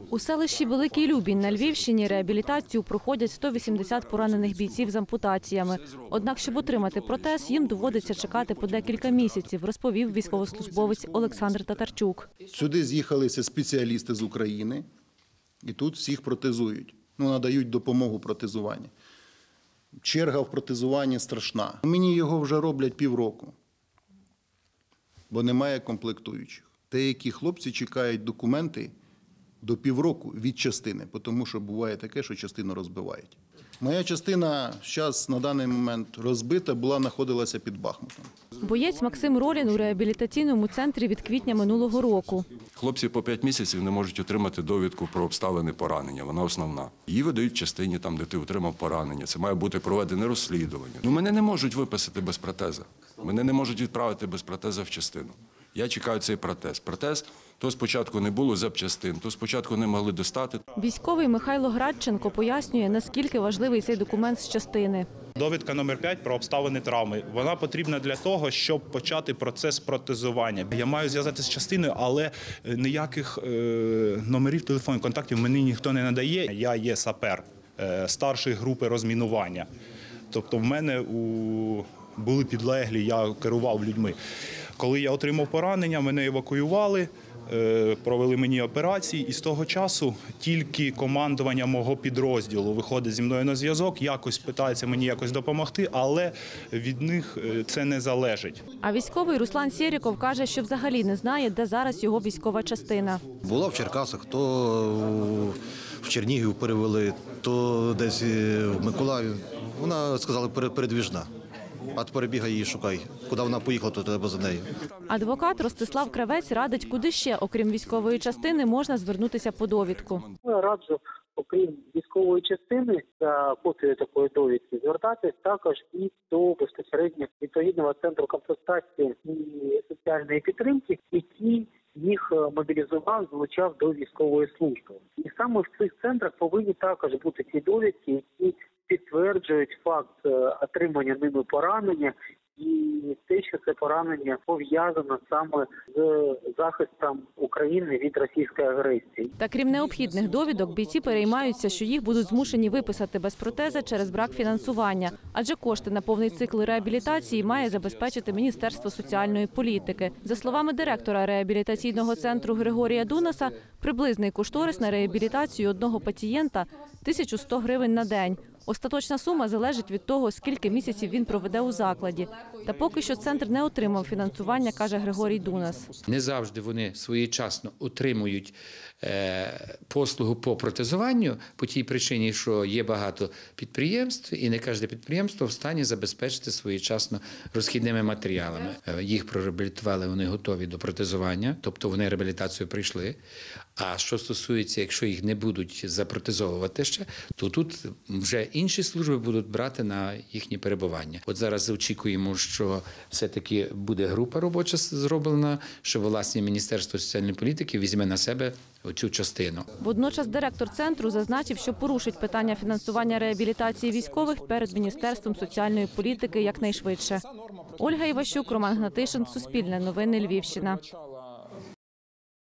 У селищі Великий Любінь на Львівщині реабілітацію проходять 180 поранених бійців з ампутаціями. Однак, щоб отримати протез, їм доводиться чекати по декілька місяців, розповів військовослужбовець Олександр Татарчук. Сюди з'їхалися спеціалісти з України і тут всіх протезують, надають допомогу протезуванні. Черга в протезуванні страшна. Мені його вже роблять півроку, бо немає комплектуючих. Деякі хлопці чекають документи до півроку від частини, тому що буває таке, що частину розбивають. Моя частина зараз на даний момент розбита, знаходилася під Бахмутом. Боєць Максим Ролін у реабілітаційному центрі від квітня минулого року. Хлопці по 5 місяців не можуть отримати довідку про обставини поранення, вона основна. Її видають в частині, там, де ти отримав поранення, це має бути проведене розслідування. Мене не можуть виписати без протеза, мене не можуть відправити без протеза в частину. Я чекаю цей протез. Протез то спочатку не було запчастин, то спочатку не могли достати. Військовий Михайло Градченко пояснює, наскільки важливий цей документ з частини. Довідка номер 5 про обставини травми. Вона потрібна для того, щоб почати процес протезування. Я маю зв'язатися з частиною, але ніяких номерів телефонів, контактів мені ніхто не надає. Я є сапер старшої групи розмінування. Тобто в мене були підлеглі, я керував людьми. Коли я отримав поранення, мене евакуювали, провели мені операції, і з того часу тільки командування мого підрозділу виходить зі мною на зв'язок, якось питається мені якось допомогти, але від них це не залежить. А військовий Руслан Сєріков каже, що взагалі не знає, де зараз його військова частина. Була в Черкасах, то в Чернігів перевели, то десь в Миколаїв. Вона, сказали, передвіжна. А тепер бігай її шукай. Куди вона поїхала, то треба за нею. Адвокат Ростислав Кравець радить, куди ще, окрім військової частини, можна звернутися по довідку. Я раджу, окрім військової частини, за копією такої довідки звертатись також і до безпосередньо відповідного центру комплектації і соціальної підтримки, який їх мобілізував, залучав до військової служби. І саме в цих центрах повинні також бути ті довідки, які підтверджують факт отримання ними поранення і те, що це поранення пов'язано саме з захистом України від російської агресії. Та крім необхідних довідок, бійці переймаються, що їх будуть змушені виписати без протеза через брак фінансування. Адже кошти на повний цикл реабілітації має забезпечити Міністерство соціальної політики. За словами директора реабілітаційного центру Григорія Дунаса, приблизний кошторис на реабілітацію одного пацієнта – 1100 гривень на день. Остаточна сума залежить від того, скільки місяців він проведе у закладі. Та поки що центр не отримав фінансування, каже Григорій Дунас. Не завжди вони своєчасно отримують послугу по протезуванню по тій причині, що є багато підприємств, і не кожне підприємство в стані забезпечити своєчасно розхідними матеріалами. Їх прореабілітували, вони готові до протезування, тобто вони реабілітацію прийшли. А що стосується, якщо їх не будуть запротезовувати ще, то тут вже інші служби будуть брати на їхнє перебування. От зараз очікуємо, що все-таки буде група робоча зроблена, що власне Міністерство соціальної політики візьме на себе цю частину. Водночас директор центру зазначив, що порушить питання фінансування реабілітації військових перед Міністерством соціальної політики якнайшвидше. Ольга Іващук, Роман Гнатишин, Суспільне новини, Львівщина.